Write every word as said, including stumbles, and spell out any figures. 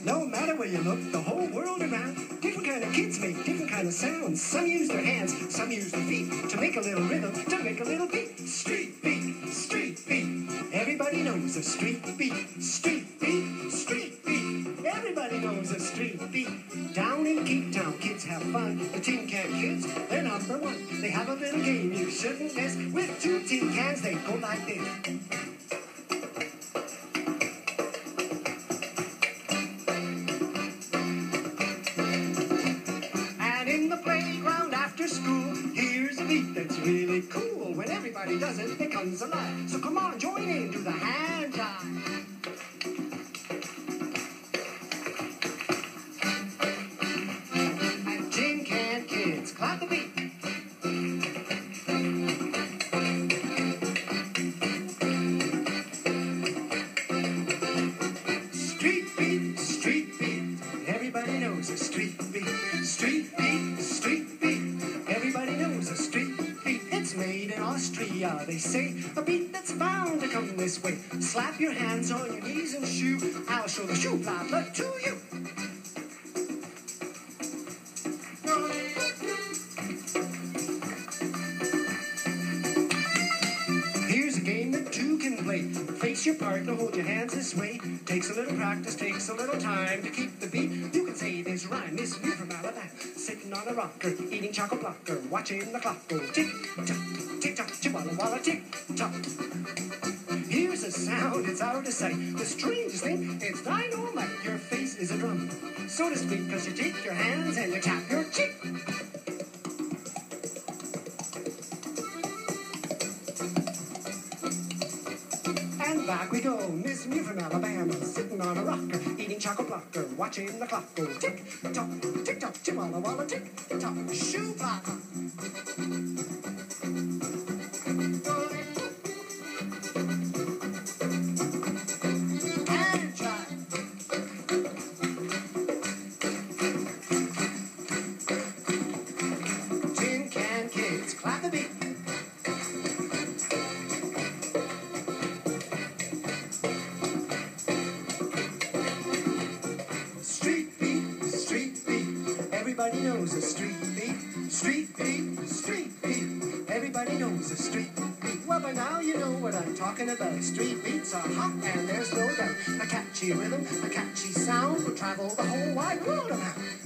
No matter where you look, the whole world around, different kind of kids make different kind of sounds. Some use their hands, some use their feet to make a little rhythm, to make a little beat. Street beat, street beat. Everybody knows a street beat. Street beat, street beat. Everybody knows a street beat. Down in Cape Town, kids have fun. The tin can kids, they're number one. They have a little game you shouldn't miss. With two tin cans, they go like this. That's really cool. When everybody does it, it comes alive. So come on, join in, do the hand jive. And tin can kids, clap the beat. Street beat, street beat. Everybody knows a street beat. Street beat, street beat. Everybody knows a street beat. It's made in Austria, they say. A beat that's bound to come this way. Slap your hands on your knees and shoo. I'll show the shoe blah to you. Here's a game that two can play. Face your partner, hold your hands this way. Takes a little practice, takes a little time to keep the beat. You can say this rhyme, this view from Alabama. Sitting on a rocker, eating chocolate blocker, watching the clock go tick tock, tick tock, chihuahua walla tick tock. Here's a sound, it's out of sight. The strangest thing, it's dynamite. Your face is a drum, so to speak, cause you take your hands and you tap your cheek. And back we go, Miss Me from Alabama, sitting on a rocker, eating chocolate blocker, watching the clock go tick tock, tick tock, chihuahua walla tick tock, shoe blocker. And try. Tin can kids, clap the beat. Everybody knows a street beat, street beat, street beat. Everybody knows a street beat. Well, by now you know what I'm talking about. Street beats are hot and there's no doubt. A catchy rhythm, a catchy sound will travel the whole wide world around.